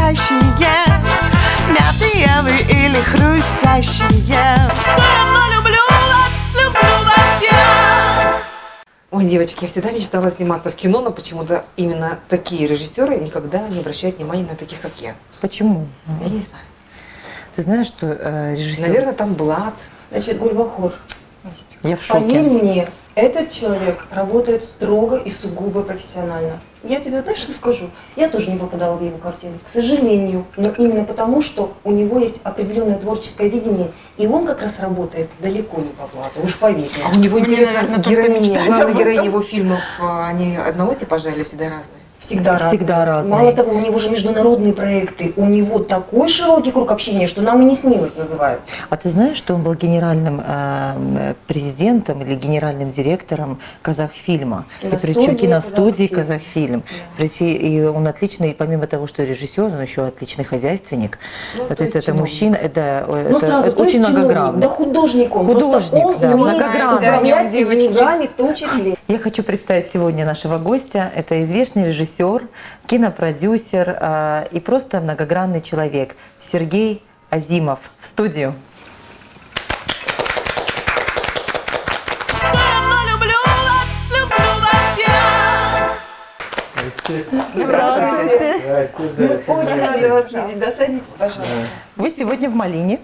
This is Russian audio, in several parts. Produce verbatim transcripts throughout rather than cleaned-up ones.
настоящие, мятые вы или хрустящие. Все равно люблю вас, люблю вас я. Ой, девочки, я всегда мечтала сниматься в кино, но почему-то именно такие режиссеры никогда не обращают внимания на таких, как я. Почему? Я не знаю. Ты знаешь, что э, режиссер... Наверное, там блат. Значит, Гульбахор, Я в шоке. поверь мне, этот человек работает строго и сугубо профессионально. Я тебе знаешь, что скажу? Я тоже не попадала в его картины, к сожалению. Но именно потому, что у него есть определенное творческое видение, и он как раз работает далеко не по блату, уж поверь мне. А у него, Мне, интересно, наверное, только героини, мечтать главные об героини этом. его фильмов, а, они одного типажа или всегда разные? Всегда разные. Всегда разные. Мало того, у него же международные проекты, у него такой широкий круг общения, что нам и не снилось, называется. А ты знаешь, что он был генеральным э, президентом или генеральным директором Казахфильма? И причем Киностудии киностудии Казахфильм. Казахфильм. Да. Причем и он отличный, помимо того, что режиссер, он еще отличный хозяйственник. Ну, Вот то это, есть это чиновник. мужчина, это, Ну это, сразу, это то есть очень чиновник, многогранно. да художник он, Художник, просто да, он умеет многогранный. управлять Девочки. деньгами в том числе. Я хочу представить сегодня нашего гостя. Это известный режиссер, кинопродюсер э, и просто многогранный человек Сергей Азимов. В студию. Все равно люблю вас, люблю вас я. Здравствуйте. Здравствуйте, Мы здравствуйте. очень рады вас видеть. Да, садитесь, пожалуйста. Вы сегодня в Малине.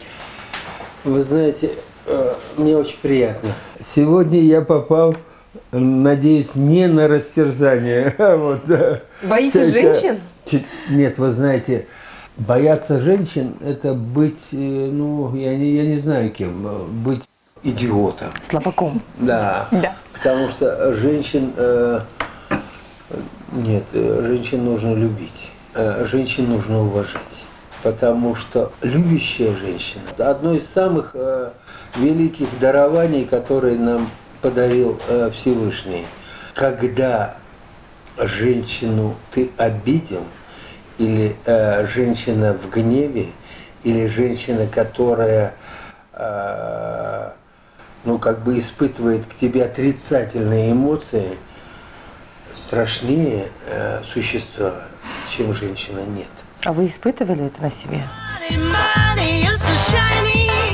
Вы знаете, э, мне очень приятно. Сегодня я попал, надеюсь, не на растерзание. а вот, да. Боитесь Это- женщин? чуть- Нет, вы знаете, бояться женщин – это быть, э, ну, я не, я не знаю кем, э, быть идиотом. Слабаком. Да. Да. Потому что женщин, э, нет, э, женщин нужно любить, э, женщин нужно уважать. Потому что любящая женщина – это одно из самых э, великих дарований, которые нам подарил э, Всевышний. Когда женщину ты обидел, или э, женщина в гневе, или женщина, которая э, ну, как бы испытывает к тебе отрицательные эмоции, страшнее э, существа, чем женщина, нет. А вы испытывали это на себе? Money, you're so shiny.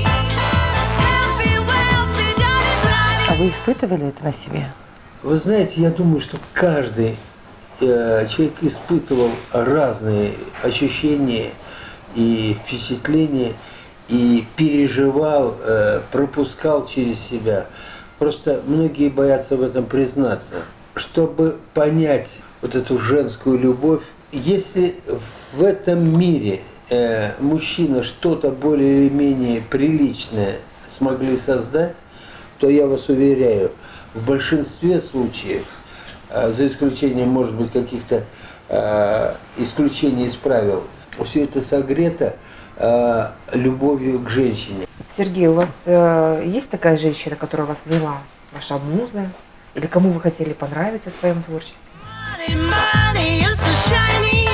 Everywhere, we got it right. А вы испытывали это на себе? Вы знаете, я думаю, что каждый э, человек испытывал разные ощущения и впечатления, и переживал, э, пропускал через себя. Просто многие боятся в этом признаться. Чтобы понять вот эту женскую любовь, если в этом мире э, мужчина что-то более или менее приличное смогли создать, то я вас уверяю, в большинстве случаев, э, за исключением, может быть, каких-то э, исключений из правил, все это согрето э, любовью к женщине. Сергей, у вас э, есть такая женщина, которая вас вела? Ваша муза? Или кому вы хотели понравиться в своем творчестве? Money, you're so shiny.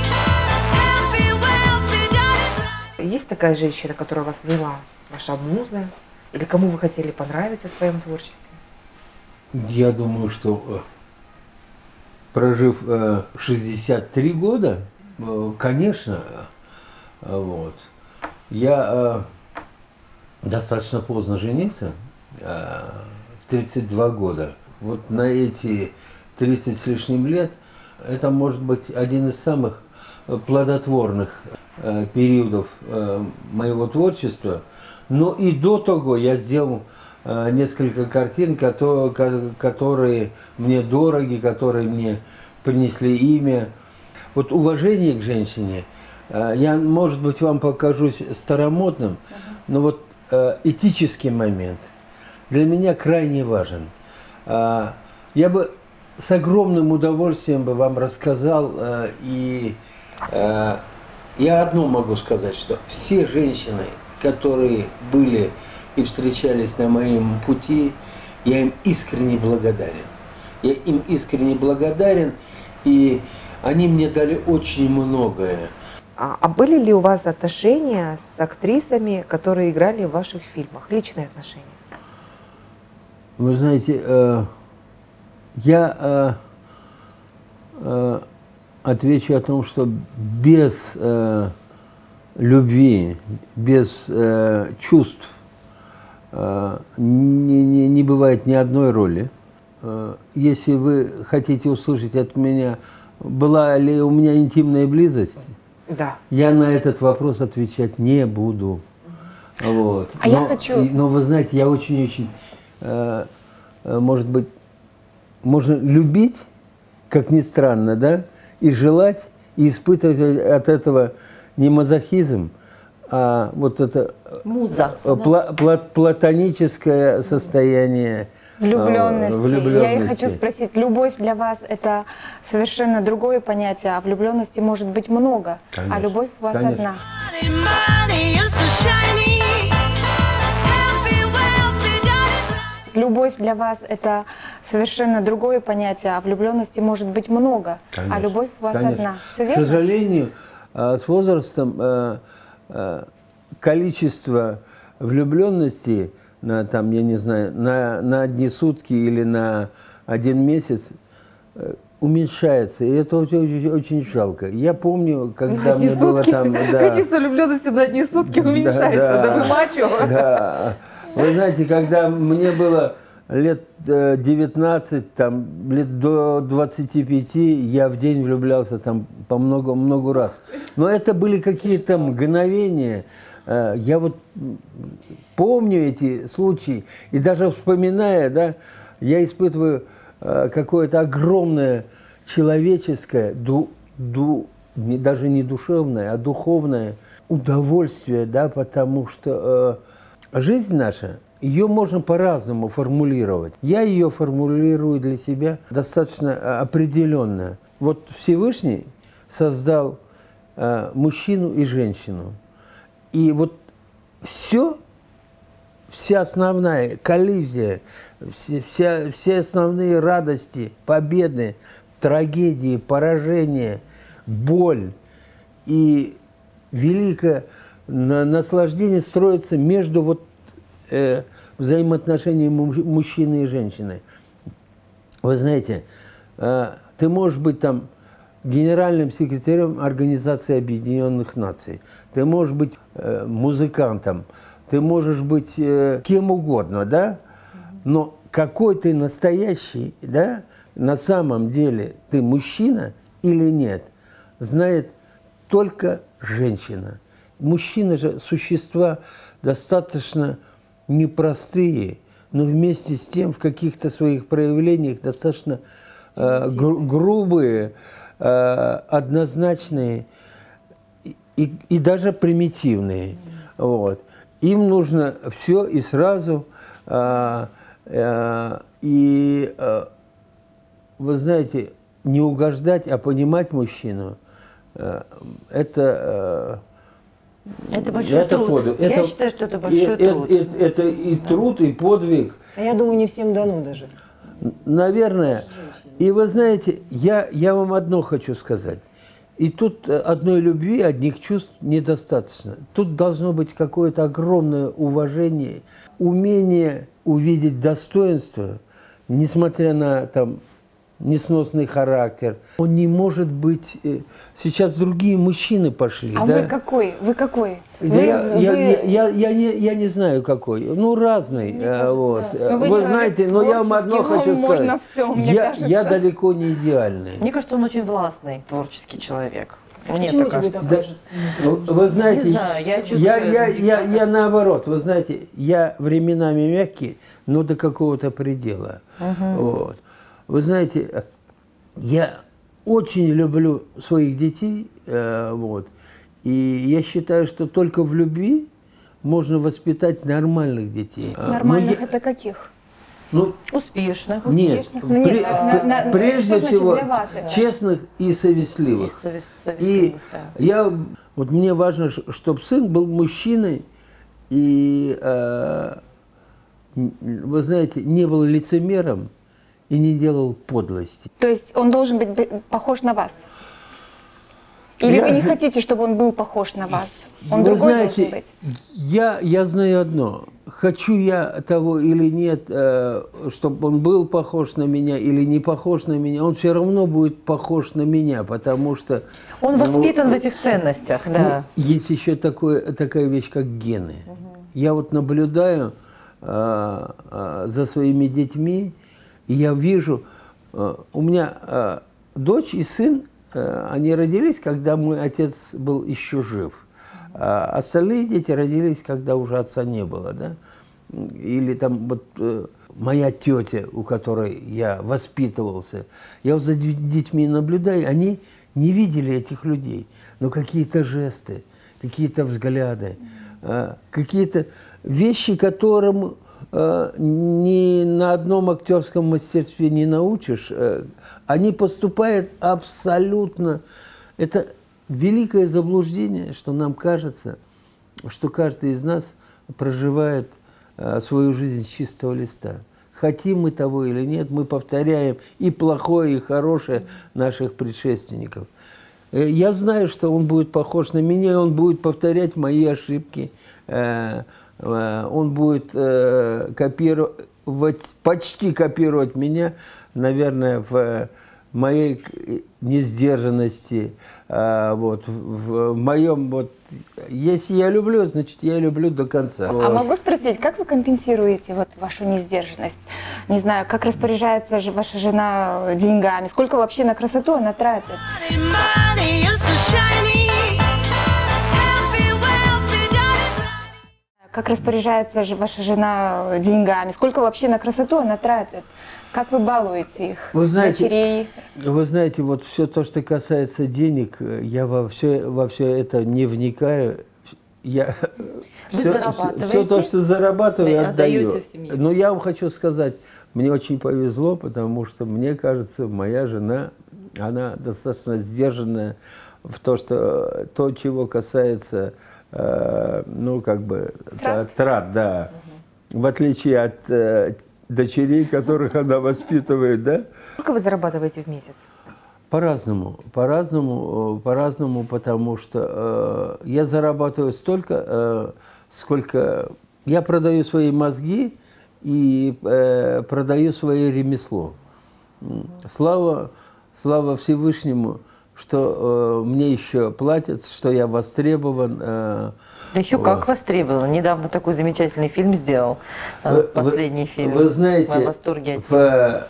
Everywhere, we got it right. Есть такая женщина, которая вас вела? Ваша муза? Или кому вы хотели понравиться в своем творчестве? Я думаю, что э, прожив э, шестьдесят три года, э, конечно, э, вот, я э, достаточно поздно женился, э, в тридцать два года. Вот на эти тридцать с лишним лет это может быть один из самых плодотворных э, периодов э, моего творчества. Но и до того я сделал э, несколько картин, которые, которые мне дороги, которые мне принесли имя. Вот уважение к женщине, э, я, может быть, вам покажусь старомодным, но вот э, этический момент для меня крайне важен. Э, я бы с огромным удовольствием бы вам рассказал, э, и э, я одно могу сказать, что все женщины, которые были и встречались на моем пути, я им искренне благодарен. Я им искренне благодарен, и они мне дали очень многое. А, а были ли у вас отношения с актрисами, которые играли в ваших фильмах? Личные отношения? Вы знаете, э, я э, э, отвечу о том, что без э, любви, без э, чувств э, не, не, не бывает ни одной роли. Э, если вы хотите услышать от меня, была ли у меня интимная близость, Да. я на этот вопрос отвечать не буду. Вот. А но, я хочу- и- но вы знаете, я очень-очень, э, э, может быть, можно любить, как ни странно, да, и желать, и испытывать от этого не мазохизм, а вот это Муза. э, пла- пла- платоническое состояние э, Влюбленности. Я и влюбленности. хочу спросить, любовь для вас это совершенно другое понятие, а влюбленности может быть много, а Конечно. любовь у вас Конечно. одна. Money, money, you're so shiny. Healthy, wealthy, got it right. Любовь для вас это совершенно другое понятие, а влюбленности может быть много, а Конечно. любовь у вас Конечно. одна. Все К верно? сожалению, э, с возрастом э, э, количество влюбленности на, там, я не знаю, на, на одни сутки или на один месяц э, уменьшается. И это очень, очень, очень жалко. Я помню, когда мне было там... да, Количество влюбленности на одни сутки уменьшается. да. Да, вы мачо. да. Вы знаете, когда мне было лет э, девятнадцать, там, лет до двадцати пяти, я в день влюблялся там по много, много раз. Но это были какие-то мгновения. Э, Я вот помню эти случаи, и даже вспоминая, да, я испытываю э, какое-то огромное человеческое, ду, ду, не, даже не душевное, а духовное удовольствие, да, потому что э, жизнь наша, ее можно по-разному формулировать. Я ее формулирую для себя достаточно определенно. Вот Всевышний создал э, мужчину и женщину. И вот все, вся основная коллизия, все, вся, все основные радости, победы, трагедии, поражения, боль и великое на- наслаждение строится между вот, э, взаимоотношениями му- мужчины и женщины. Вы знаете, э, ты можешь быть там генеральным секретарем Организации Объединенных Наций, ты можешь быть э, музыкантом, ты можешь быть э, кем угодно, да? Но какой ты настоящий, да? На самом деле ты мужчина или нет, знает только женщина. Мужчины же существа достаточно непростые, но вместе с тем в каких-то своих проявлениях достаточно э, гру- грубые, э, однозначные и, и, и даже примитивные. Вот. Им нужно все и сразу. Э, э, и э, вы знаете, не угождать, а понимать мужчину, э, это... э, Это большой это труд. подвиг. Я Это- считаю, что это и- большой э- труд. э- Это и труд, и подвиг. А я думаю, не всем дано даже. Наверное. И вы знаете, я, я вам одно хочу сказать. И тут одной любви, одних чувств недостаточно. Тут должно быть какое-то огромное уважение, умение увидеть достоинство, несмотря на там, несносный характер. Он не может быть... э, Сейчас другие мужчины пошли. А да? вы какой? Вы какой? Я, Вы- я, вы- я, я, я не, я не знаю какой, ну разный, э, вот. Ну, вы Вы, человек знаете, но я вам одно творческий, хочу вам можно сказать. всё, мне я, кажется. я далеко не идеальный. Мне кажется, он очень властный, творческий человек. Мне Почему так тебе кажется. так Да. кажется? Вы, вы знаете, Не знаю, я чувствую я, себя я, я, диктатором. я наоборот, вы знаете, я временами мягкий, но до какого-то предела. Вот. Вы знаете, я очень люблю своих детей, э, вот, и я считаю, что только в любви можно воспитать нормальных детей. А, но Нормальных я- это каких? ну, Успешных. нет, Успешных? Ну, нет, пре- на- на- на- прежде что значит всего для вас это? честных и И совестливых. совес- И совестливых, да. я, вот мне важно, чтобы сын был мужчиной и, э, н- вы знаете, не был лицемером и не делал подлости. То есть он должен быть б- похож на вас? Или Я- вы не хотите, чтобы он был похож на вас? Он Вы другой знаете, должен быть. Я, я знаю одно. Хочу я того или нет, э, чтобы он был похож на меня или не похож на меня, он все равно будет похож на меня, потому что... Он ну, воспитан в этих ценностях, да. ну, есть еще такое, такая вещь, как гены. Я вот наблюдаю э, э, за своими детьми, и я вижу, э, у меня э, дочь и сын, э, они родились, когда мой отец был еще жив. А остальные дети родились, когда уже отца не было, да? Или там вот э, моя тетя, у которой я воспитывался, я вот за д- детьми наблюдаю, они не видели этих людей, но какие-то жесты, какие-то взгляды, э, какие-то вещи, которым э, ни на одном актерском мастерстве не научишь, э, они поступают абсолютно... Это великое заблуждение, что нам кажется, что каждый из нас проживает э, свою жизнь с чистого листа. Хотим мы того или нет, мы повторяем и плохое, и хорошее наших предшественников. Э, я знаю, что он будет похож на меня, и он будет повторять мои ошибки, э, э, он будет э, копировать, почти копировать меня, наверное, в моей несдержанности, а, вот, в, в моем, вот, если я люблю, значит, я люблю до конца. А Вот. могу спросить, как вы компенсируете вот вашу несдержанность? Не знаю, как распоряжается же ваша жена деньгами? Сколько вообще на красоту она тратит? Money, you're so shiny. Healthy, wealthy, got it right. Как распоряжается же ваша жена деньгами? Сколько вообще на красоту она тратит? Как вы балуете их? Вы знаете, Дочерей? Вы знаете, вот все то, что касается денег, я во все, во все это не вникаю. Я Вы все, зарабатываете? все то, что зарабатываю, И отдаю. отдаете в семью. Но я вам хочу сказать, мне очень повезло, потому что, мне кажется, моя жена, она достаточно сдержанная в то, что то, чего касается, э, ну, как бы, Трат? трат, да. В отличие от э, дочерей, которых она воспитывает, да. Сколько вы зарабатываете в месяц? По-разному, по-разному, э, по-разному, потому что э, я зарабатываю столько, э, сколько я продаю свои мозги и э, продаю свое ремесло. М. Слава, слава Всевышнему, что э, мне еще платят, что я востребован. Э, Да еще вот. как востребовано. Недавно такой замечательный фильм сделал. э, Вы- Последний вы- фильм. Вы знаете, Мы в восторге от в, него.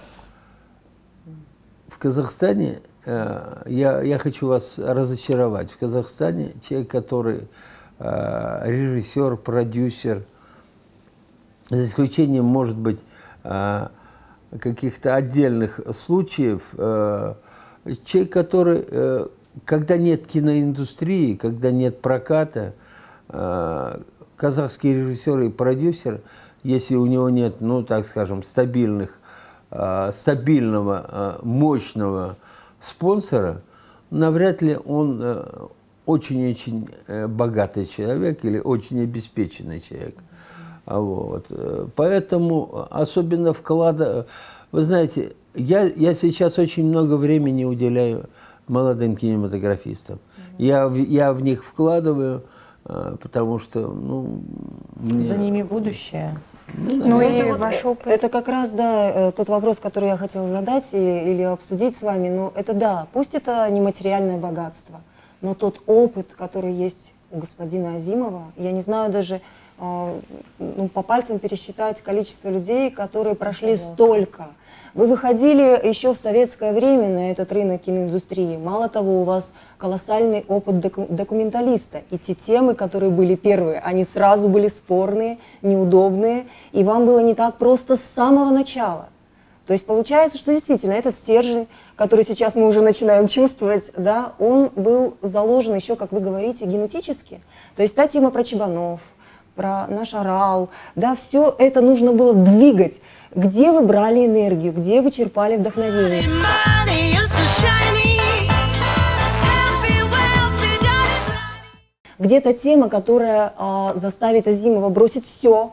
в Казахстане, э, я, я хочу вас разочаровать, в Казахстане человек, который э, режиссер, продюсер, за исключением, может быть, э, каких-то отдельных случаев, э, человек, который, э, когда нет киноиндустрии, когда нет проката, э, казахский режиссер и продюсер, если у него нет, ну, так скажем, стабильных, э, стабильного, э, мощного спонсора, навряд ли он э, очень-очень э, богатый человек или очень обеспеченный человек. А вот. э, Поэтому особенно вклада... Вы знаете, я, я сейчас очень много времени уделяю молодым кинематографистам. Я, в- я в них вкладываю, э, потому что, ну, мне- За ними будущее. Ну это и вот, ваш э, опыт? Это как раз, да, э, тот вопрос, который я хотела задать или, или обсудить с вами. Но это да, пусть это не материальное богатство, но тот опыт, который есть у господина Азимова, я не знаю даже, э, ну, по пальцам пересчитать количество людей, которые прошли столько. Вы выходили еще в советское время на этот рынок киноиндустрии. Мало того, у вас колоссальный опыт доку- документалиста. И те темы, которые были первые, они сразу были спорные, неудобные, и вам было не так просто с самого начала. То есть получается, что действительно этот стержень, который сейчас мы уже начинаем чувствовать, да, он был заложен еще, как вы говорите, генетически. То есть та тема про Чебанов, про наш Орал, да, все это нужно было двигать. Где вы брали энергию, где вы черпали вдохновение? Money, you're so shiny. Healthy, wealthy, got it right. Где-то тема, которая а, заставит Азимова бросить все,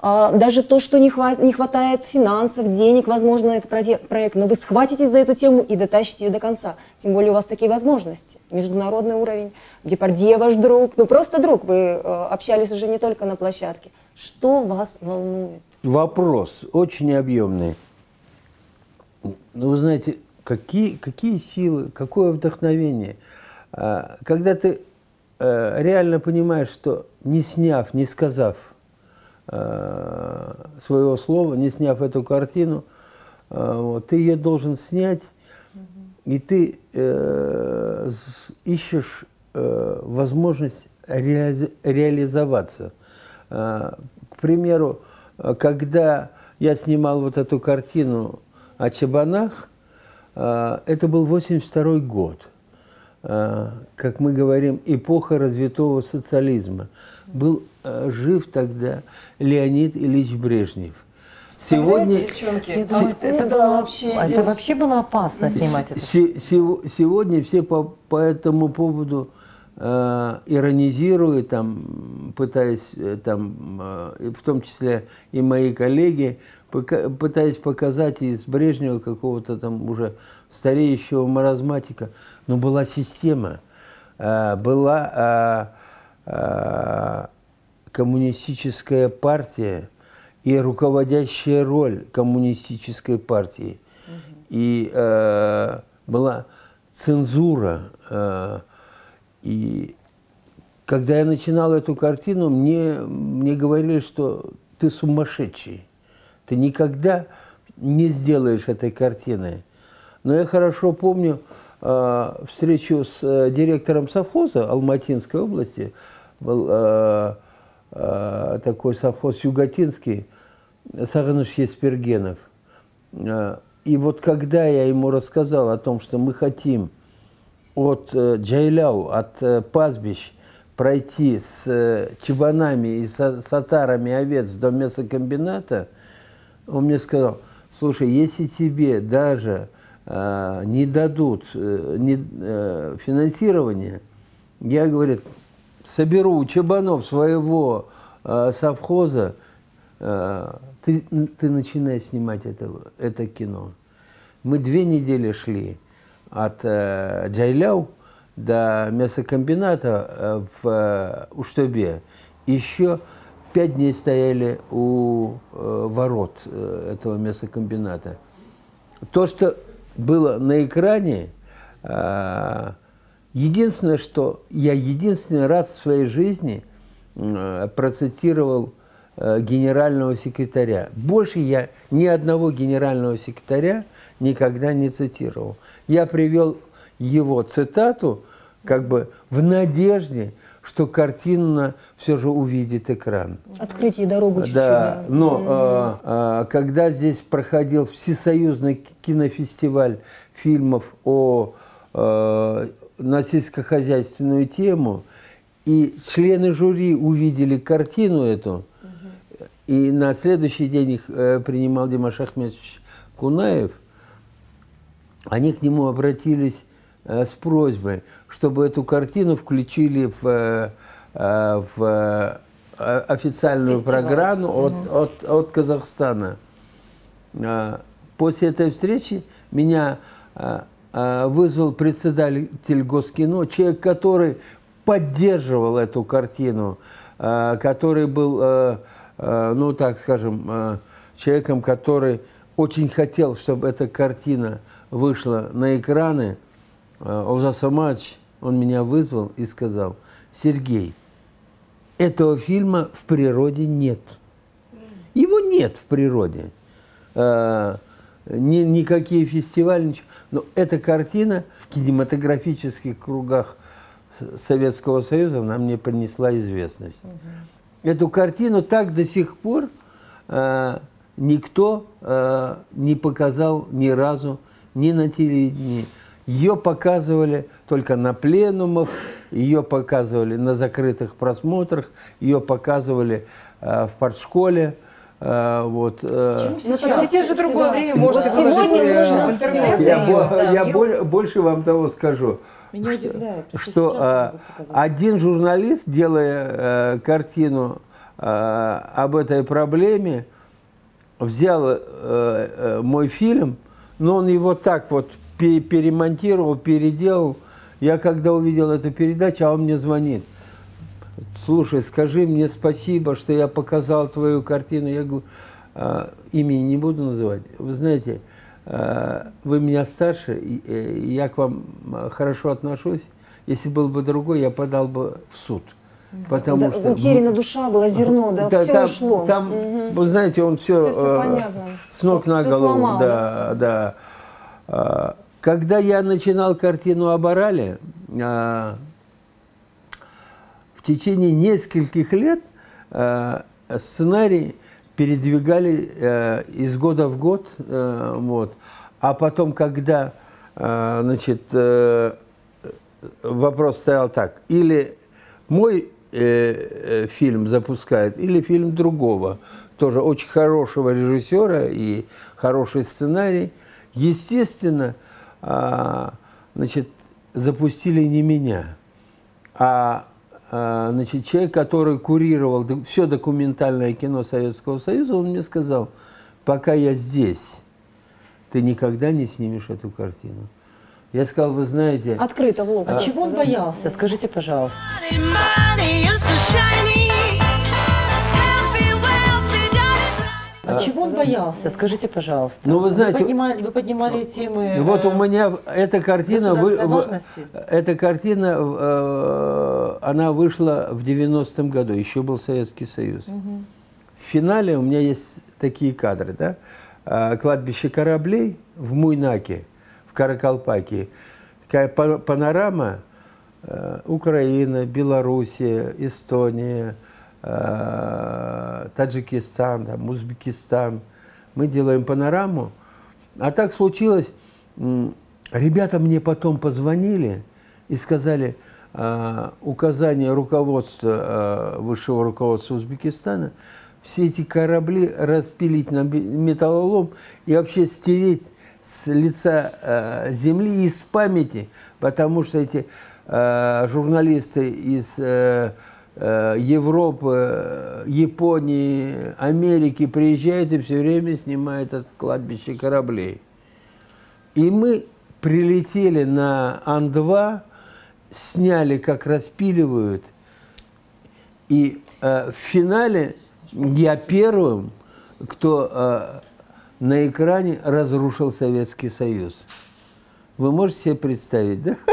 а, даже то, что не, хва- не хватает финансов, денег, возможно, на этот проде- проект, но вы схватитесь за эту тему и дотащите ее до конца. Тем более у вас такие возможности. Международный уровень, Депардье ваш друг, ну просто друг, вы э, общались уже не только на площадке. Что вас волнует? Вопрос очень объемный. Ну, вы знаете, какие, какие силы, какое вдохновение. А, Когда ты э, реально понимаешь, что не сняв, не сказав э, своего слова, не сняв эту картину, э, вот, ты ее должен снять, и ты э, с- ищешь э, возможность реали- реализоваться. Э, К примеру, э, когда я снимал вот эту картину о Чабанах, э, это был восемьдесят второй год. Э, Как мы говорим, эпоха развитого социализма. Был э, жив тогда Леонид Ильич Брежнев. Сегодня, девчонки, Я думаю, это, это откуда было, вообще а это идет- вообще было опасно снимать это. се- сего- сегодня все по, по этому поводу э, иронизируют, там, пытаясь, э, там, э, в том числе и мои коллеги, пока- пытаясь показать из Брежнева какого-то там уже стареющего маразматика. Но была система, э, была э, э, коммунистическая партия и руководящая роль коммунистической партии. И э, была цензура. Э, и когда я начинал эту картину, мне, мне говорили, что ты сумасшедший. Ты никогда не сделаешь этой картины. Но я хорошо помню э, встречу с э, директором совхоза Алматинской области. Был э, э, такой совхоз Юготинский, Сағыныш Еспергенов. Э, И вот когда я ему рассказал о том, что мы хотим от э, Джайляу, от э, пастбищ пройти с э, чабанами и с, с отарами овец до мясокомбината, он мне сказал: слушай, если тебе даже э, не дадут э, не, э, финансирование, я, говорит, соберу у чабанов своего э, совхоза, э, ты, ты начинай снимать это, это кино. Мы две недели шли от э, Джайляу до мясокомбината э, в э, Уштобе. Еще пять дней стояли у э, ворот э, этого мясокомбината. То, что было на экране, э, единственное, что я единственный раз в своей жизни э, процитировал э, генерального секретаря. Больше я ни одного генерального секретаря никогда не цитировал. Я привел его цитату как бы в надежде, что картина все же увидит экран. Открыть ей дорогу чуть-чуть, Да, да. но э, э, когда здесь проходил всесоюзный кинофестиваль фильмов о, э, на сельскохозяйственную тему, и члены жюри увидели картину эту, и на следующий день их э, принимал Димаш Ахметович Кунаев, они к нему обратились э, с просьбой, чтобы эту картину включили в, э, э, в э, официальную Фестиваль. программу от, от, от Казахстана. Э, После этой встречи меня э, э, вызвал председатель Госкино, человек, который поддерживал эту картину, э, который был, э, э, ну так скажем, э, человеком, который очень хотел, чтобы эта картина вышла на экраны. Олжас Самадович, он меня вызвал и сказал: Сергей, этого фильма в природе нет. Его нет в природе. Э, ни, никакие фестивали, ничего. Но эта картина в кинематографических кругах Советского Союза нам не принесла известность. Угу. Эту картину так до сих пор э, никто э, не показал ни разу, ни на телевидении. Ее показывали только на пленумах, ее показывали на закрытых просмотрах, ее показывали э, в партшколе. Э, вот, э. Ну, сейчас же другое да. время, можете Вот выложить сегодня э, нужно в интернет. всё. Я, Да, бо- да, я мне- боль- больше вам того скажу, Меня что, удивляет, что что сейчас э, могут показать. один журналист, делая э, картину об этой проблеме, взял э, э, мой фильм, но он его так вот пе перемонтировал, переделал. Я когда увидел эту передачу, а он мне звонит. Слушай, скажи мне спасибо, что я показал твою картину. Я говорю, э, имени не буду называть. Вы знаете, э, вы меня старше, и, э, я к вам хорошо отношусь. Если был бы другой, я подал бы в суд. Потому Да, что утеряна душа была, зерно, да, да, все там, ушло. Там, Мгм. вы знаете, он все, Всё- всё понятно. с ног Всё на голову. сломал, Да, да. А, Когда я начинал картину об Орале, а, в течение нескольких лет а, сценарий передвигали а, из года в год. А, вот. А потом, когда а, значит, а, вопрос стоял так, или мой э, э, фильм запускает, или фильм другого, тоже очень хорошего режиссера и хороший сценарий. Естественно, а, значит, запустили не меня, а, а значит, человек, который курировал все документальное кино Советского Союза, он мне сказал, пока я здесь, ты никогда не снимешь эту картину. Я сказал, вы знаете... Открыто в лоб. А просто, чего он да? боялся? Скажите, пожалуйста. Money, you're so shiny. Healthy, wealthy, got it right. А чего он боялся? Скажите, пожалуйста. Ну, вы знаете, вы поднимали, вы поднимали темы. Вот у э, меня эта картина, вы, государственной вы- важности. эта картина, э, она вышла в девяностом году, еще был Советский Союз. В финале у меня есть такие кадры, да? А, кладбище кораблей в Муйнаке, в Каракалпакии. Такая па- панорама: э, Украина, Белоруссия, Эстония, э, Таджикистан, там, Узбекистан. Мы делаем панораму. А так случилось, м, ребята мне потом позвонили и сказали, э, указание руководства, э, высшего руководства Узбекистана, все эти корабли распилить на бе- металлолом и вообще стереть с лица э, земли и с памяти, потому что эти э, журналисты из э, э, Европы, э, Японии, Америки приезжают и все время снимают это кладбище кораблей. И мы прилетели на Ан два, сняли, как распиливают, и э, в финале я первым, кто э, на экране разрушил Советский Союз. Вы можете себе представить, да?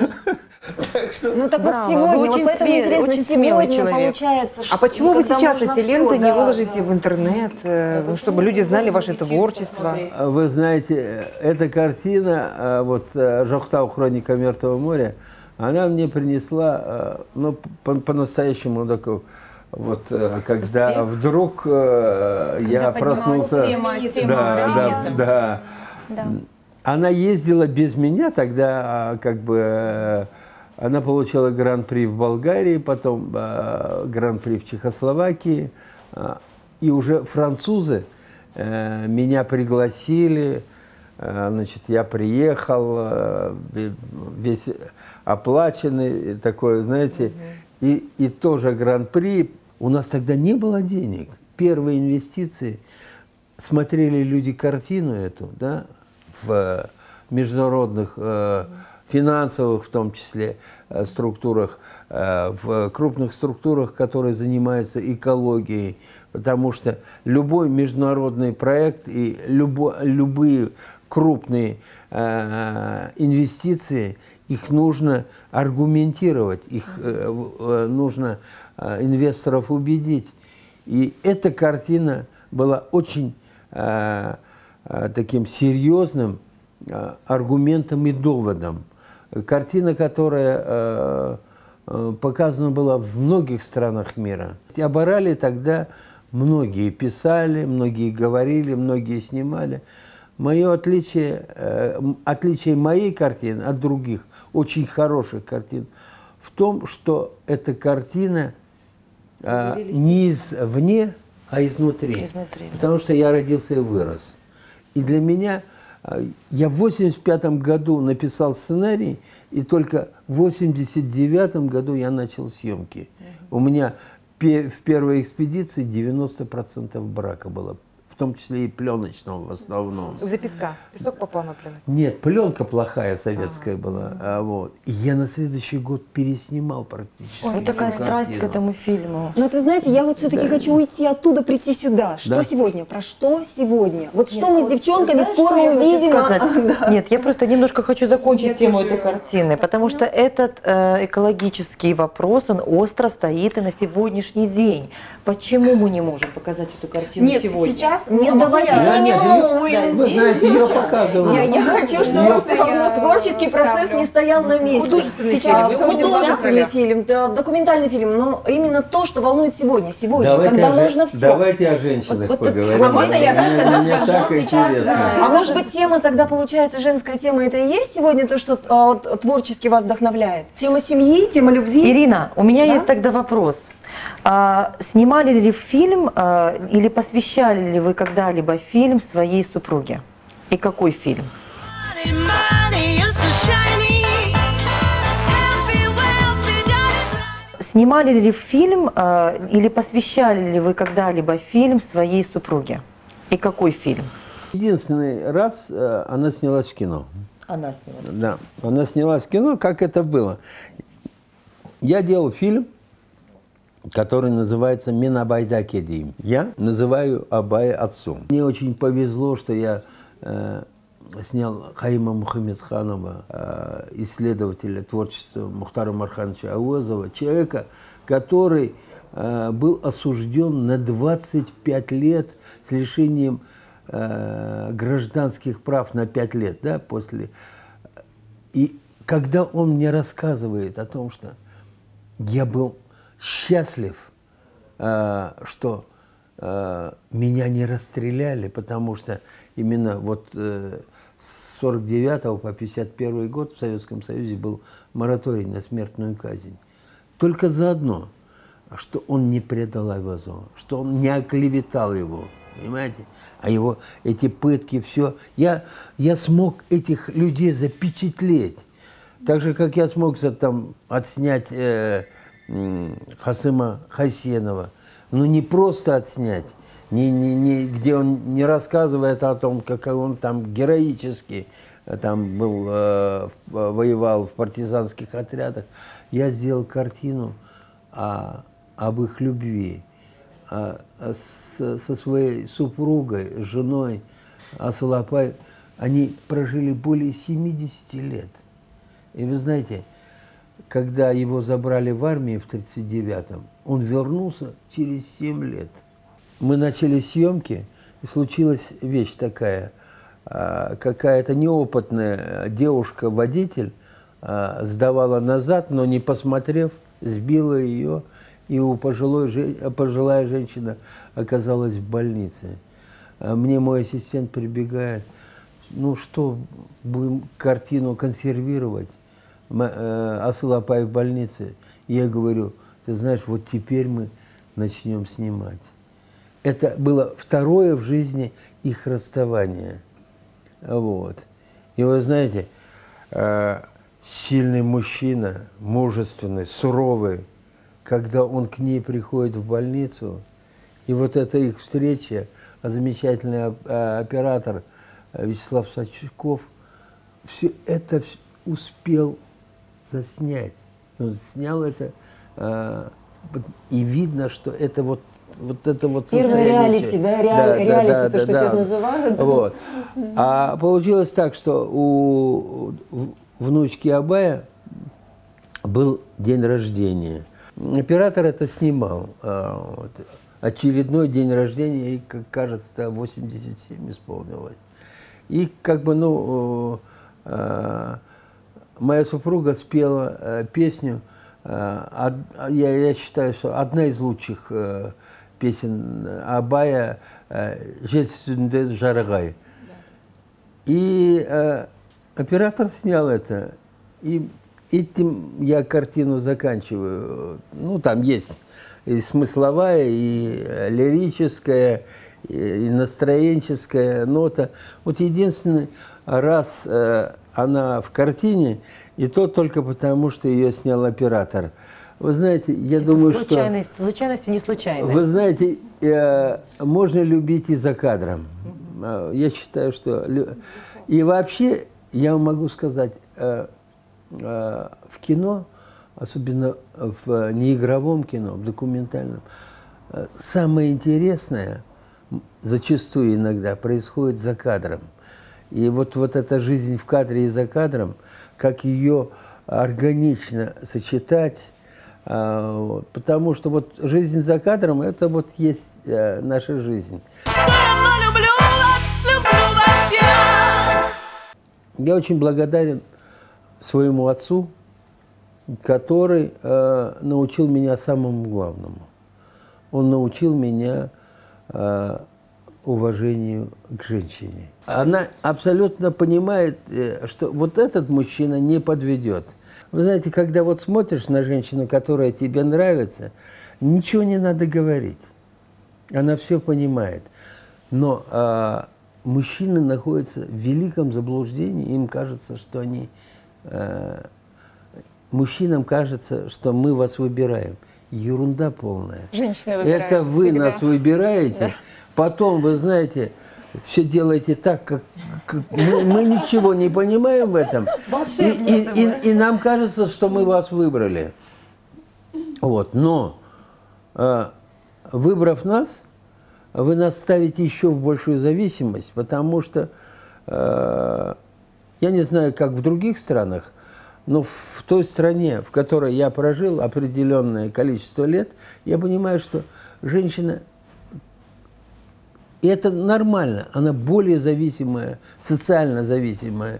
Ну так Браво, вот сегодня, вы вот очень поэтому смелый- интересно, очень смелый сегодня человек. получается, что А почему вы когда сейчас можно эти всё, ленты не да, выложите да. в интернет, э, ну, чтобы люди знали ваше творчество? Вы знаете, эта картина, э, вот э, «Жохтау. Хроника Мертвого моря», она мне принесла, э, ну, по- по-настоящему такую, вот, э, когда Успех? вдруг э, я поднималась проснулся... тема, тема Да, да, знаменитая. да. Да. Она ездила без меня тогда, а, как бы, э, она получила гран-при в Болгарии, потом э, гран-при в Чехословакии, а, и уже французы э, меня пригласили, э, значит, я приехал, э, ве- весь оплаченный, такое, знаете, и, и тоже гран-при. У нас тогда не было денег. Первые инвестиции, смотрели люди картину эту, да, в международных, э, финансовых в том числе э, структурах, э, в крупных структурах, которые занимаются экологией, потому что любой международный проект и любо, любые крупные э, инвестиции, их нужно аргументировать, их э, э, нужно э, инвесторов убедить. И эта картина была очень э, э, таким серьезным э, аргументом и доводом. Картина, которая э, э, показана была в многих странах мира. Об Орале тогда многие писали, многие говорили, многие снимали. Мое отличие, э, отличие моей картины от других, очень хороших картин, в том, что эта картина э, не извне, а изнутри. Изнутри, да. Потому что я родился и вырос. И для меня, э, я в восемьдесят пятом году написал сценарий, и только в восемьдесят девятом году я начал съемки. У меня пе- в первой экспедиции девяносто процентов брака было, в том числе и пленочного в основном. Из-за песка. Песок попал на пленку. Нет, пленка плохая советская была. А, вот. И я на следующий год переснимал практически. Вот такая эту страсть к картину. этому фильму. Но ты знаете, я вот все-таки хочу уйти оттуда, прийти сюда. Что Да. сегодня? Про что сегодня? Вот что мы с вот девчонками знаешь, скоро что я хочу увидим. а, сказать? да. Нет, я просто немножко хочу закончить тему этой картины, потому что этот э, экологический вопрос, он остро стоит и на сегодняшний день. Почему мы не можем показать эту картину Нет, сегодня? сейчас... Нет, могу давайте я- Да, снимем нет, новую. ее- Вы знаете, ее показывали. Я, я хочу, чтобы Её- все равно Я творческий процесс ставлю. не стоял на месте. Художественный Сейчас фильм. Вы будете художественный участвовать? фильм, да, документальный фильм, но именно то, что волнует сегодня, сегодня, Давайте, когда о, же- можно все. давайте о женщинах Вот- вот это- поговорим. а можно я Мне- просто мне расскажу так сейчас, интересно. А может быть, тема тогда получается, женская тема, это и есть сегодня то, что а, вот, творчески вас вдохновляет? Тема семьи, тема любви? Ирина, у меня Да? есть тогда вопрос. А, снимали ли фильм а, или посвящали ли вы когда-либо фильм своей супруге? И какой фильм? Money, money, you're so shiny. Healthy, wealthy, got it right. Снимали ли фильм а, или посвящали ли вы когда-либо фильм своей супруге? И какой фильм? Единственный раз э, она снялась в кино. Она снялась. Да, она снялась в кино, как это было. Я делал фильм, который называется «Мен Абайда кедим». Я называю Абая отцом. Мне очень повезло, что я э, снял Хаима Мухаммедханова, э, исследователя творчества Мухтара Мархановича Ауазова, человека, который э, был осужден на двадцать пять лет с лишением э, гражданских прав на пять лет, да, после. И когда он мне рассказывает о том, что я был счастлив, э, что э, меня не расстреляли, потому что именно вот э, с сорок девятого по пятьдесят первый год в Советском Союзе был мораторий на смертную казнь. Только заодно, что он не предал Айвазова, что он не оклеветал его, понимаете? А его эти пытки, все. Я, я смог этих людей запечатлеть. Так же, как я смог там отснять э, м, Хасыма Хасенова. Но не просто отснять, не, не, не, где он не рассказывает о том, как он там героически э, там был, э, воевал в партизанских отрядах. Я сделал картину о, об их любви, а, а с, со своей супругой, женой Асылапай. Они прожили более семидесяти лет. И вы знаете, когда его забрали в армию в тридцать девятом, он вернулся через семь лет. Мы начали съемки, и случилась вещь такая. А, какая-то неопытная девушка-водитель а, сдавала назад, но не посмотрев, сбила ее, и у пожилой, жен- пожилая женщина оказалась в больнице. А мне мой ассистент прибегает: ну что, будем картину консервировать? Асылапай в больнице. Я говорю: ты знаешь, вот теперь мы начнем снимать. Это было второе в жизни их расставание. Вот. И вы знаете, сильный мужчина, мужественный, суровый, когда он к ней приходит в больницу, и вот эта их встреча, а замечательный оператор Вячеслав Сачков все это успел заснять. Он снял это, э, и видно, что это вот, вот это вот Первое реалити, да, реаль- реалити, то, что сейчас называют. Да. Вот. А получилось так, что у внучки Абая был день рождения. Оператор это снимал. Вот. Очередной день рождения, ей, как кажется, восемьдесят семь исполнилось. И как бы, ну, э, моя супруга спела э, песню, э, од, я, я считаю, что одна из лучших э, песен Абая «Жел үстінде жарығай». И э, оператор снял это, и этим я картину заканчиваю. Ну, там есть и смысловая, и лирическая, и настроенческая нота. Вот единственный раз э, она в картине, и то только потому, что ее снял оператор. Вы знаете, я Это думаю, что... случайность, случайность и не случайность. Вы знаете, э, можно любить и за кадром. Э, Я считаю, что... лю- И вообще, я вам могу сказать, э, э, в кино, особенно в неигровом кино, в документальном, э, самое интересное м, зачастую иногда происходит за кадром. И вот, вот эта жизнь в кадре и за кадром, как ее органично сочетать, а, вот, потому что вот жизнь за кадром – это вот есть э, наша жизнь. Все равно люблю вас, люблю вас я. Я очень благодарен своему отцу, который э, научил меня самому главному. Он научил меня э, уважению к женщине. Она абсолютно понимает, э, что вот этот мужчина не подведет. Вы знаете, когда вот смотришь на женщину, которая тебе нравится, ничего не надо говорить. Она все понимает. Но э, мужчины находятся в великом заблуждении. Им кажется, что они... Э, мужчинам кажется, что мы вас выбираем. Ерунда полная. Женщины выбирают Это вы всегда. нас выбираете. Потом, вы знаете, все делаете так, как, как- мы, мы ничего не понимаем в этом. И, и- и- и нам кажется, что мы вас выбрали. Вот. Но, э, выбрав нас, вы нас ставите еще в большую зависимость, потому что, э, я не знаю, как в других странах, но в той стране, в которой я прожил определенное количество лет, я понимаю, что женщина, и это нормально, она более зависимое, социально зависимое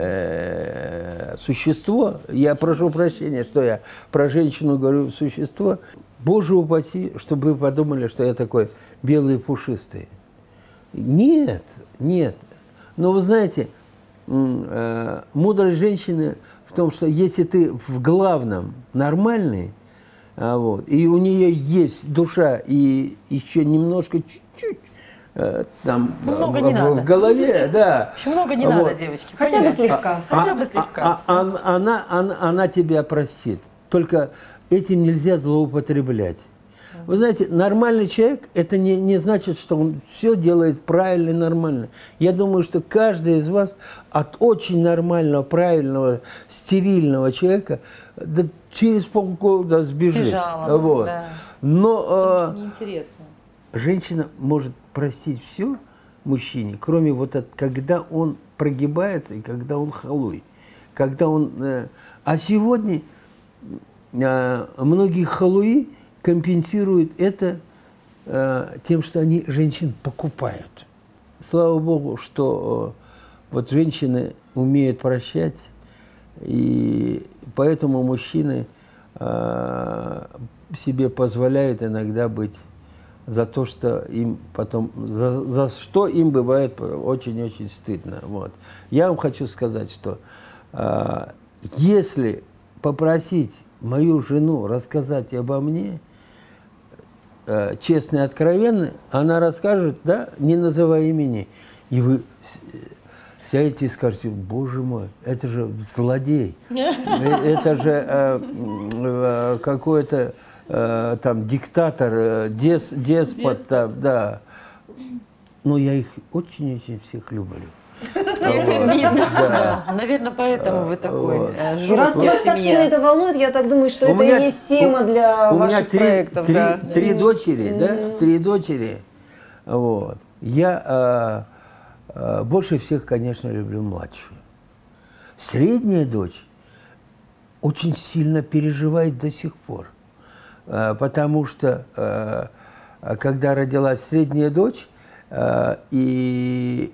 э, существо. Я прошу прощения, что я про женщину говорю существо. Боже упаси, чтобы вы подумали, что я такой белый и пушистый. Нет, нет. Но вы знаете, м, э, мудрость женщины в том, что если ты в главном нормальный, а, вот, и у нее есть душа и еще немножко чуть-чуть э, там Много в, не в- надо. в голове, да. В общем, много не Вот. надо, девочки. Хотя бы понимаете? слегка. Хотя бы А- слегка. а- а- она, она, она тебя простит. Только этим нельзя злоупотреблять. Вы знаете, нормальный человек, это не, не значит, что он все делает правильно и нормально. Я думаю, что каждый из вас от очень нормального, правильного, стерильного человека да, через полгода сбежит. Сбежала, Вот. да. Но э, Неинтересно. женщина может простить все мужчине, кроме вот от, когда он прогибается и когда он халуй. Когда он, э, а сегодня э, многие халуи компенсируют это э, тем, что они женщин покупают. Слава Богу, что э, вот женщины умеют прощать, и поэтому мужчины э, себе позволяют иногда быть за то, что им потом, за, за что им бывает очень-очень стыдно. Вот. Я вам хочу сказать, что э, если попросить мою жену рассказать обо мне, э, честно и откровенно, она расскажет, да, не называя имени. И вы с- сядете и скажете: боже мой, это же злодей, Э, это же э, м, э, какой-то э, там диктатор, э, дес, деспот, там, да. Но я их очень-очень всех люблю. Это видно. Да. Наверное, поэтому вы такой Вот. э, И раз жесткий вас в так сильно семье. это волнует, я так думаю, что У это меня- и есть тема для у меня ваших три, проектов. три, да. три дочери, да, три дочери. Вот. Я а, а, больше всех, конечно, люблю младшую. Средняя дочь очень сильно переживает до сих пор, А, потому что а, а, когда родилась средняя дочь, а, и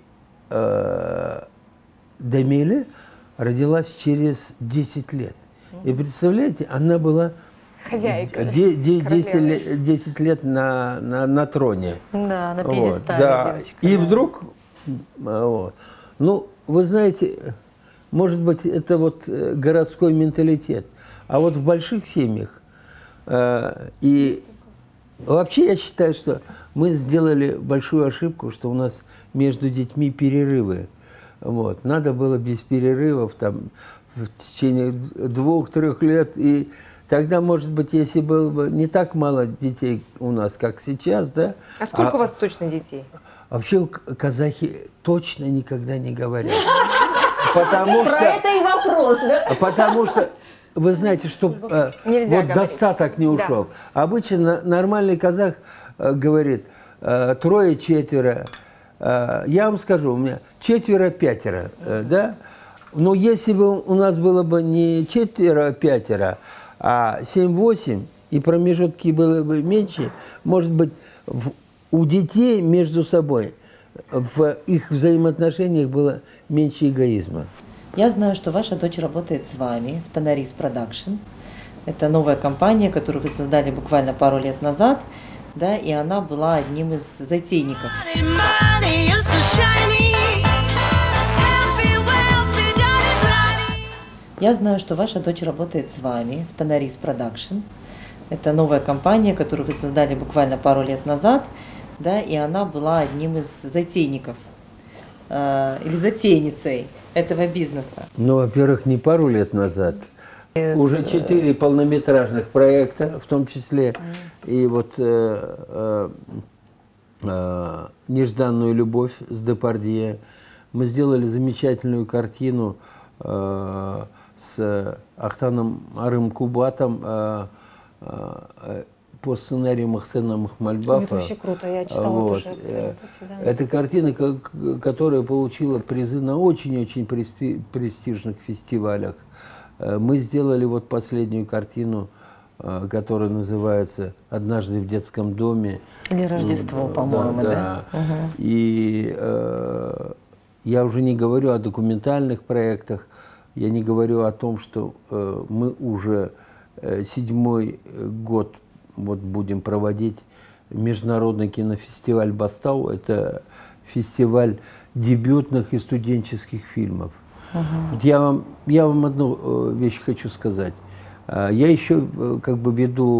а, Дамиля родилась через десять лет. И представляете, она была Хозяйка. де- де- десять, королева. лет, десять лет на, на, на троне. Да, на Вот, пьедестале, да. девочка. И да. вдруг, а, вот. Ну, вы знаете, может быть, это вот э, городской менталитет. А вот в больших семьях, э, и вообще я считаю, что мы сделали большую ошибку, что у нас между детьми перерывы. Вот. Надо было без перерывов там, в течение двух-трех лет и Тогда, может быть, если было бы не так мало детей у нас, как сейчас, да? А сколько у вас точно детей? Вообще к- казахи точно никогда не говорят. Потому Про что, это и вопрос, да? потому что вы знаете, что э, Нельзя вот говорить. достаток не ушел. Обычно на- нормальный казах э, говорит э, трое, четверо. Э, я вам скажу, у меня четверо, пятеро, э, да? Но если бы у нас было бы не четверо, пятеро, а семь-восемь, и промежутки было бы меньше, может быть, в- у детей между собой в их взаимоотношениях было меньше эгоизма. Я знаю, что ваша дочь работает с вами в Тонарис Продакшн. Это новая компания, которую вы создали буквально пару лет назад, да, и она была одним из затейников. Money, you're so shiny. Healthy, wealthy, got it right. Я знаю, что ваша дочь работает с вами в Тонарис Продакшн. Это новая компания, которую вы создали буквально пару лет назад, да, и она была одним из затейников э, или затейницей этого бизнеса. Ну, во-первых, не пару лет назад. Уже четыре полнометражных проекта, в том числе и вот э, э, э, «Нежданную любовь» с Депардье. Мы сделали замечательную картину э, с Ахтаном Арым Кубатом э, э, по сценарию Махсена Махмальбафа. Это вообще круто, я читала Вот. тоже. Э, Да. Это картина, как- которая получила призы на очень-очень прести- престижных фестивалях. Э, Мы сделали вот последнюю картину, э, которая называется «Однажды в детском доме». Или Рождество, Ну, по-моему, да? Мгм. И э, я уже не говорю о документальных проектах, я не говорю о том, что э, мы уже э, седьмой год вот будем проводить международный кинофестиваль «Бастау». Это фестиваль дебютных и студенческих фильмов. Вот я вам, я вам одну э, вещь хочу сказать. А, Я еще э, как бы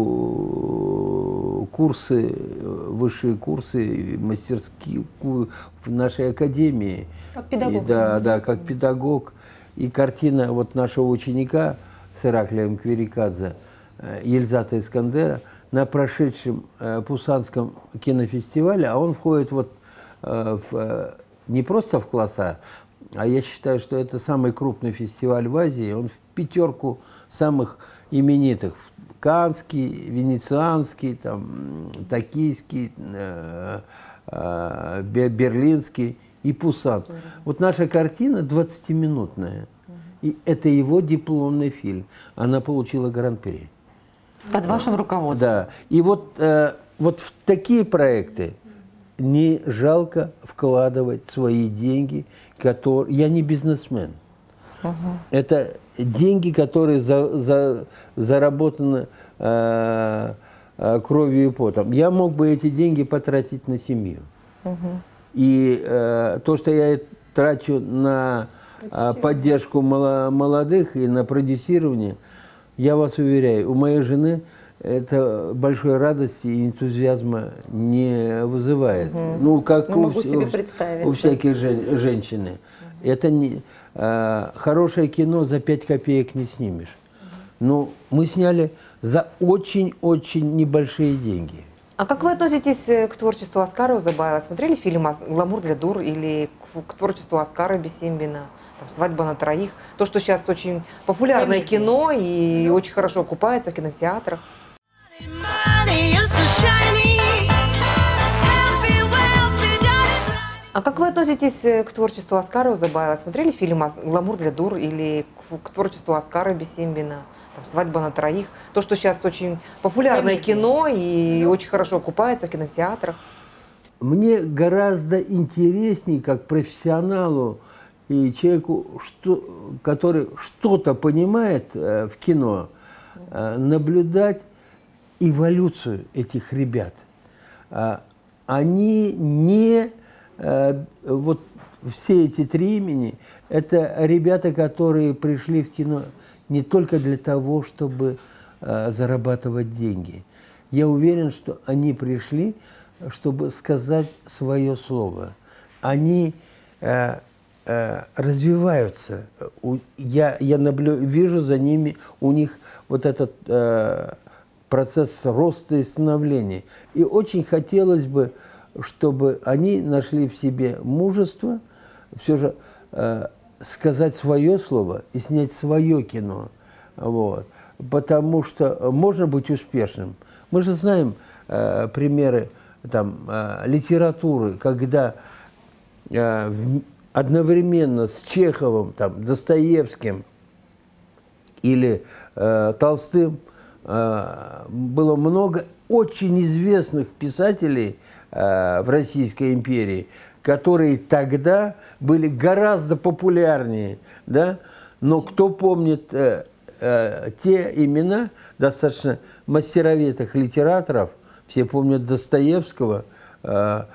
веду курсы, э, высшие курсы, мастерские ку- в нашей академии. Как педагог. И да, да, как педагог. И картина вот нашего ученика с Ираклием Кверикадзе, э, Ельзата Искандера, на прошедшем э, Пусанском кинофестивале, а он входит вот э, в, э, не просто в класс А, а я считаю, что это самый крупный фестиваль в Азии. Он в пятерку самых именитых. Каннский, Венецианский, там, Токийский, э, э, Бе- Берлинский и Пусан. Вот наша картина двадцатиминутная. И это его дипломный фильм. Она получила гран-при. Под вашим руководством. Да. И вот, э, вот в такие проекты не жалко вкладывать свои деньги, которые... Я не бизнесмен. Это деньги, которые за, за, заработаны э, э, кровью и потом. Я мог бы эти деньги потратить на семью. И э, то, что я трачу на э, поддержку мало- молодых и на продюсирование, я вас уверяю, у моей жены это большой радости и энтузиазма не вызывает. Ну, как Ну, у, могу вс- себе у- представить, у да. всяких жен- женщины. Это не, э, хорошее кино за пять копеек не снимешь. Но мы сняли за очень-очень небольшие деньги. А как вы относитесь э, к творчеству Оскара Узабаева? Смотрели фильм «Ос- «Гламур для дур» или к, к творчеству Оскара Бесембина? Там, «Свадьба на троих». То, что сейчас очень популярное Комедия. кино и очень хорошо окупается в кинотеатрах. Money, you're so shiny. Healthy, wealthy, got it right. А как вы относитесь э, к творчеству Оскара Узабаева? Смотрели фильм «Ос- «Гламур для дур» или к, к творчеству Оскара Бесембина? Там, «Свадьба на троих». То, что сейчас очень популярное Комедия. кино и очень хорошо окупается в кинотеатрах. Мне гораздо интереснее, как профессионалу и человеку, что, который что-то понимает э, в кино, э, наблюдать эволюцию этих ребят. А, они не... э, вот все эти три имени – это ребята, которые пришли в кино не только для того, чтобы э, зарабатывать деньги. Я уверен, что они пришли, чтобы сказать свое слово. Они э, э, развиваются. У- Я, я наблю- вижу за ними, у них вот этот э, процесс роста и становления. И очень хотелось бы, чтобы они нашли в себе мужество все же э, сказать свое слово и снять свое кино. Вот. Потому что можно быть успешным. Мы же знаем э, примеры там, э, литературы, когда э, в- одновременно с Чеховым, там, Достоевским или э, Толстым э, было много очень известных писателей э, в Российской империи, которые тогда были гораздо популярнее, да? Но кто помнит э, э, те имена достаточно мастеровитых литераторов, все помнят Достоевского э,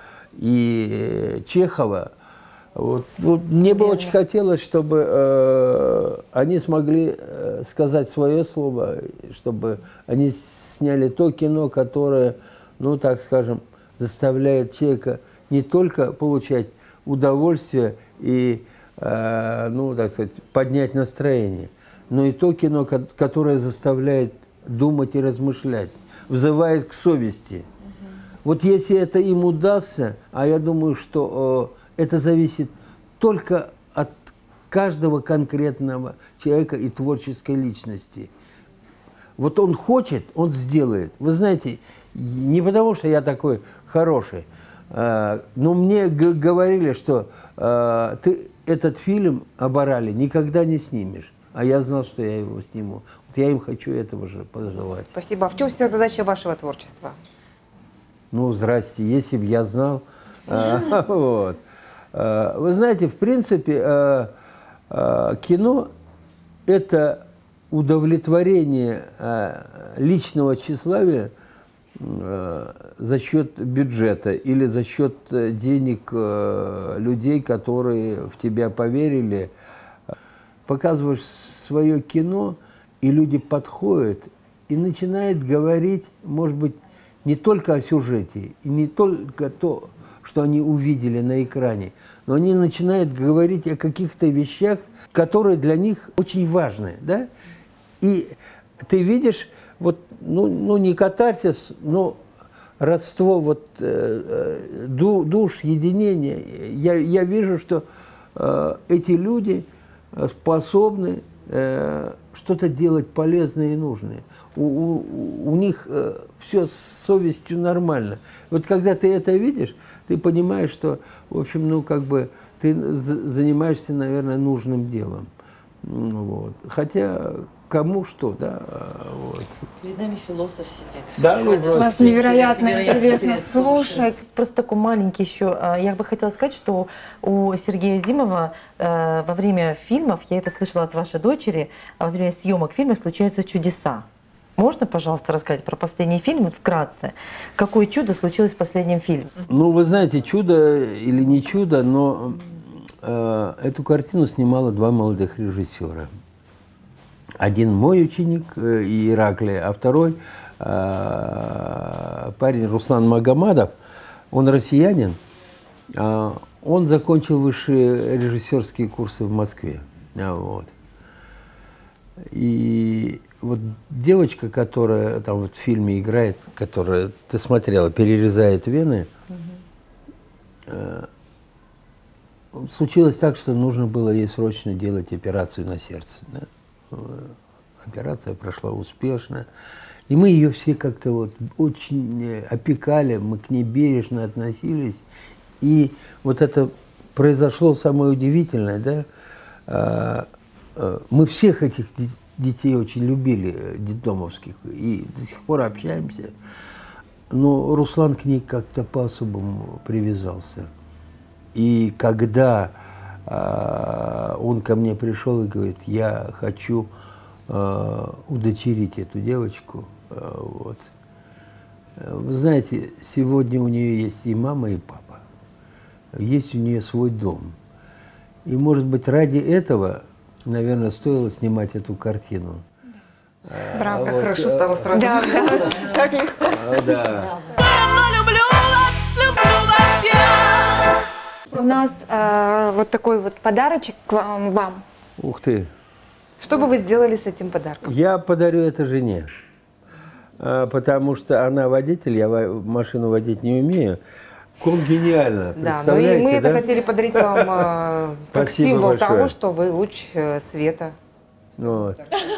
и Чехова. Вот. Вот мне бы очень хотелось, чтобы э, они смогли э, сказать свое слово, чтобы они сняли то кино, которое, ну, так скажем, заставляет человека не только получать удовольствие и, э, ну, так сказать, поднять настроение, но и то кино, ко- которое заставляет думать и размышлять, взывает к совести. Вот если это им удастся, а я думаю, что э, это зависит только от каждого конкретного человека и творческой личности. Вот он хочет, он сделает. Вы знаете, не потому что я такой хороший, э, но мне г- говорили, что э, ты этот фильм об Арале никогда не снимешь. А я знал, что я его сниму. Вот я им хочу этого же пожелать. Спасибо. А в чем задача вашего творчества? Ну, здрасте, если бы я знал. А, вот. А, Вы знаете, в принципе, а, а, кино – это удовлетворение а, личного тщеславия а, за счет бюджета или за счет э, денег э, людей, которые в тебя поверили. Показываешь свое кино, и люди подходят и начинают говорить, может быть, не только о сюжете, и не только то, что они увидели на экране, но они начинают говорить о каких-то вещах, которые для них очень важны, да? И ты видишь, вот, ну, ну не катарсис, но родство, вот, э, ду, душ, единение. Я, я вижу, что э, эти люди способны э, что-то делать полезное и нужное. У, у, у них э, все с совестью нормально. Вот когда ты это видишь, ты понимаешь, что, в общем, ну, как бы ты за- занимаешься, наверное, нужным делом. Ну, вот. Хотя кому что, да, вот. Перед нами философ сидит. Да, ну, Вас просто. невероятно Невероятно интересно интересно слушать. Просто такой маленький еще. а, Я бы хотела сказать, что у Сергея Зимова э, во время фильмов, я это слышала от вашей дочери, а во время съемок фильма случаются чудеса. Можно, пожалуйста, рассказать про последний фильм вот вкратце? Какое чудо случилось в последнем фильме? Ну, вы знаете, чудо или не чудо, но э, эту картину снимало два молодых режиссера. Один мой ученик э, Ираклий, а второй э, парень Руслан Магомадов. Он россиянин. Э, он закончил высшие режиссерские курсы в Москве. А, вот. И вот девочка, которая там вот в фильме играет, которая, ты смотрела, перерезает вены, э, случилось так, что нужно было ей срочно делать операцию на сердце. Да? Э, Операция прошла успешно. И мы ее все как-то вот очень э, опекали, мы к ней бережно относились. И вот это произошло самое удивительное, да? Э, э, Мы всех этих де- детей очень любили, э, детдомовских, и до сих пор общаемся. Но Руслан к ней как-то по-особому привязался. И когда э, он ко мне пришел и говорит, я хочу э, удочерить эту девочку, э, вот. Э, Вы знаете, сегодня у нее есть и мама, и папа. Есть у нее свой дом. И, может быть, ради этого, наверное, стоило снимать эту картину. Браво. Как хорошо стало сразу. Да, да, как легко. А, да. Люблю вас, люблю вас я. У нас э, вот такой вот подарочек к вам. вам. Ух ты. Что бы вы сделали с этим подарком? Я подарю это жене, а, потому что она водитель, я во- машину водить не умею. Конгениально, Да, ну и мы представляете, это да? хотели подарить вам э, как Спасибо символ большое. того, что вы луч э, света. Вот.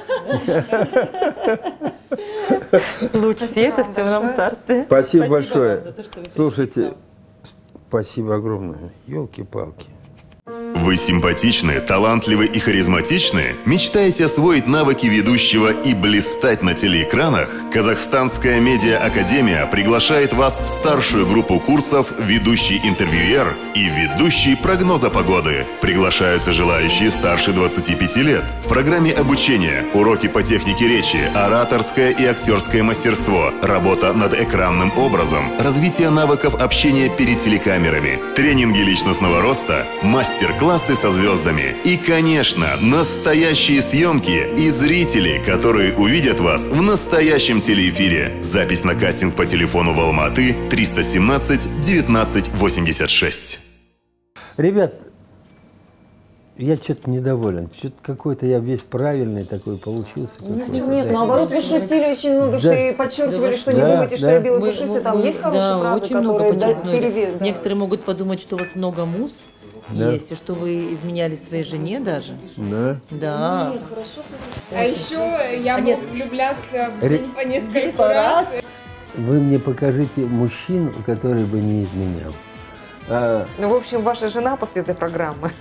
Луч света в темном царстве. Спасибо большое. вам за то, что вы пришли Слушайте, к нам. спасибо огромное. Елки-палки. Вы симпатичны, талантливы и харизматичны? Мечтаете освоить навыки ведущего и блистать на телеэкранах? Казахстанская медиа-академия приглашает вас в старшую группу курсов «Ведущий интервьюер» и «Ведущий прогноза погоды». Приглашаются желающие старше двадцати пяти лет. В программе обучения уроки по технике речи, ораторское и актерское мастерство, работа над экранным образом, развитие навыков общения перед телекамерами, тренинги личностного роста, мастер-классы со звездами и, конечно, настоящие съемки и зрители, которые увидят вас в настоящем телеэфире. Запись на кастинг по телефону в Алматы триста семнадцать девятнадцать восемьдесят шесть. Ребят, я что-то недоволен. Что-то какой-то я весь правильный такой получился. Нет, какой-то, нет, да. наоборот, вы шутили очень много, Да. что и подчеркивали, что не Да, думайте, что да. я белый Мы- пушистый. Там мы- есть хорошие да, фразы, очень много которые да, подчеркнули. переве- да. Некоторые могут подумать, что у вас много мус Да. есть, и что вы изменяли своей жене даже. Да. Да. А еще я нет. мог влюбляться в Ре- день по несколько раз. Вы мне покажите мужчин, который бы не изменял. А, Ну, в общем, ваша жена после этой программы.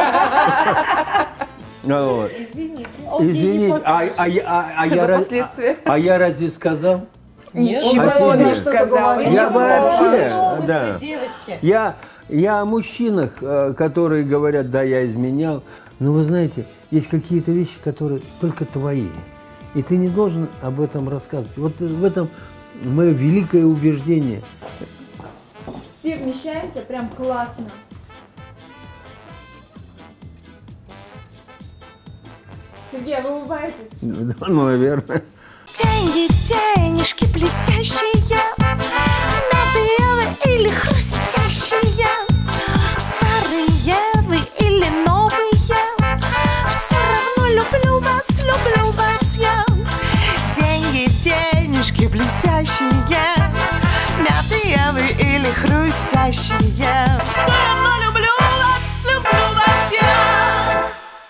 ну вот. Извините. Извините, а, а я- а- а я За раз- последствия. а- а я разве сказал? Нет, Он А про тебе? что-то Сказала. говорил. Я сказал. вообще, да. Девочки. Я, я о мужчинах, э, которые говорят, да, я изменял. Но вы знаете, есть какие-то вещи, которые только твои. И ты не должен об этом рассказывать. Вот в этом мое великое убеждение. Все вмещаемся прям классно. Сергей, а вы улыбаетесь? Ну, наверное. Деньги, денежки блестящие, новые вы или хрустящие, старые вы или новые, все равно люблю вас, люблю вас я. Деньги, денежки блестящие, мятые вы или хрустящие, все